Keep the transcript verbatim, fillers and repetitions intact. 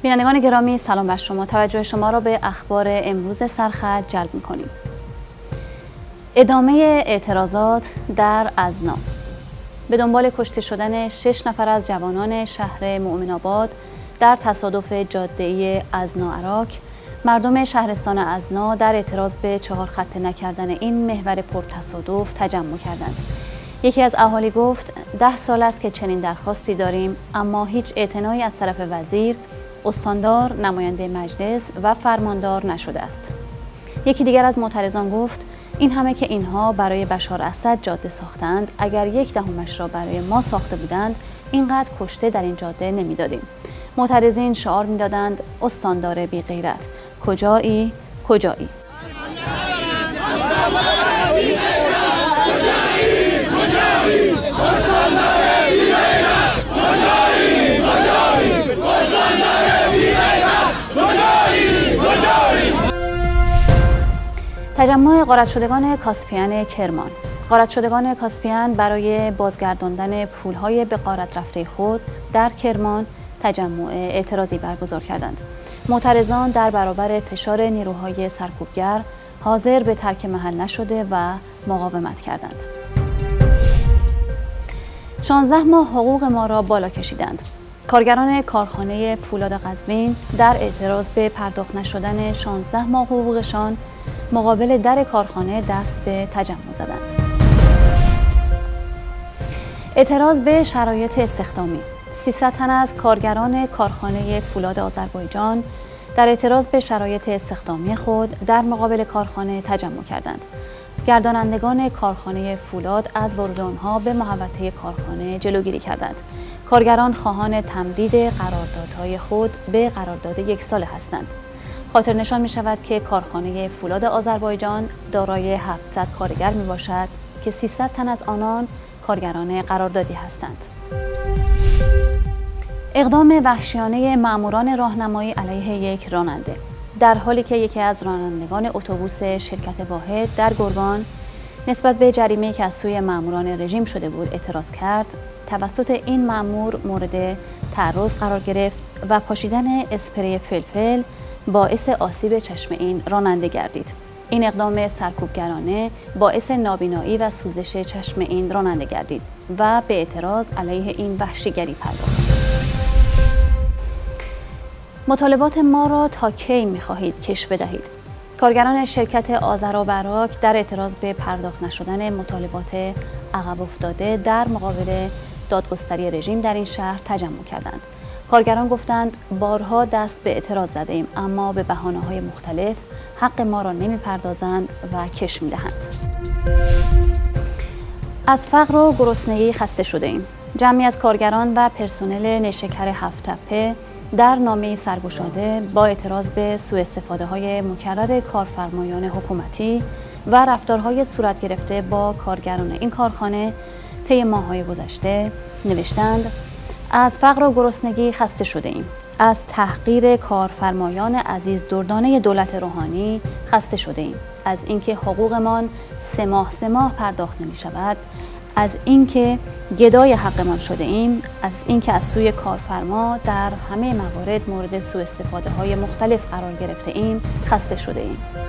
بینندگان گرامی سلام بر شما. توجه شما را به اخبار امروز سرخط جلب می‌کنیم. ادامه اعتراضات در ازنا. به دنبال کشته شدن شش نفر از جوانان شهر مؤمن‌آباد در تصادف جاده‌ای ازنا عراک، مردم شهرستان ازنا در اعتراض به چهار خط نکردن این محور پرتصادف تجمع کردند. یکی از اهالی گفت ده سال است که چنین درخواستی داریم، اما هیچ اعتنایی از طرف وزیر، استاندار، نماینده مجلس و فرماندار نشده است. یکی دیگر از معترضان گفت این همه که اینها برای بشار اسد جاده ساختند، اگر یک دهمش را برای ما ساخته بودند اینقدر کشته در این جاده نمیدادیم. معترضین شعار میدادند استاندار بی غیرت، کجایی کجایی. تجمع غارت شدگان کاسپیان کرمان. غارت شدگان کاسپیان برای بازگرداندن پولهای به غارت رفته خود در کرمان تجمع اعتراضی برگزار کردند. معترضان در برابر فشار نیروهای سرکوبگر حاضر به ترک محل نشده و مقاومت کردند. شانزده ماه حقوق ما را بالا کشیدند. کارگران کارخانه فولاد قزوین در اعتراض به پرداخت نشدن شانزده ماه حقوقشان مقابل در کارخانه دست به تجمع زدند. اعتراض به شرایط استخدامی. سیصد تن از کارگران کارخانه فولاد آذربایجان در اعتراض به شرایط استخدامی خود در مقابل کارخانه تجمع کردند. گردانندگان کارخانه فولاد از ورود آنها به محوطه کارخانه جلوگیری کردند. کارگران خواهان تمدید قراردادهای خود به قرارداد یک ساله هستند. خاطر نشان می شود که کارخانه فولاد آذربایجان دارای هفتصد کارگر می باشد که سیصد تن از آنان کارگران قراردادی هستند. اقدام وحشیانه ماموران راهنمایی علیه یک راننده. در حالی که یکی از رانندگان اتوبوس شرکت واحد در گرگان نسبت به جریمه‌ای که از سوی ماموران رژیم شده بود اعتراض کرد، توسط این مامور مورد تعرض قرار گرفت و پاشیدن اسپری فلفل باعث آسیب چشم این راننده گردید. این اقدام سرکوبگرانه باعث نابینایی و سوزش چشم این راننده گردید و به اعتراض علیه این وحشیگری پرداخت. مطالبات ما را تا کی می‌خواهید کش بدهید؟ کارگران شرکت آذرابراک در اعتراض به پرداخت نشدن مطالبات عقب افتاده در مقابل دادگستری رژیم در این شهر تجمع کردند. کارگران گفتند بارها دست به اعتراض زده‌ایم، اما به بهانه‌های مختلف حق ما را نمی‌پردازند و کش می‌دهند. از فقر و گرسنگی خسته شده‌ایم. جمعی از کارگران و پرسنل نیشکر هفت‌تپه در نامه‌ای سرگشاده با اعتراض به سوءاستفاده‌های مکرر کارفرمایان حکومتی و رفتارهای صورت گرفته با کارگران این کارخانه طی ماه‌های گذشته نوشتند از فقر و گرسنگی خسته شده‌ایم. از تحقیر کارفرمایان عزیز دردانه دولت روحانی خسته شده‌ایم. از اینکه حقوقمان سه ماه سه ماه پرداخت نمی‌شود، از اینکه گدای حقمان شده ایم، از اینکه از سوی کارفرما در همه موارد مورد سوء استفاده های مختلف قرار گرفته ایم خسته شده ایم.